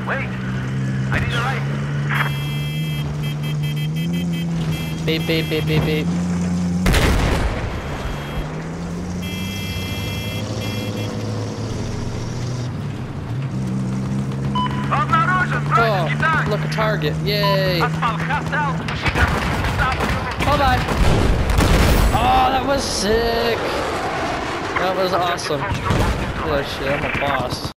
Wait! I need a ride. Beep, beep, beep, beep, beep. Oh, look, a target. Yay. Bye bye. Oh, that was sick. That was awesome. Oh shit, I'm a boss.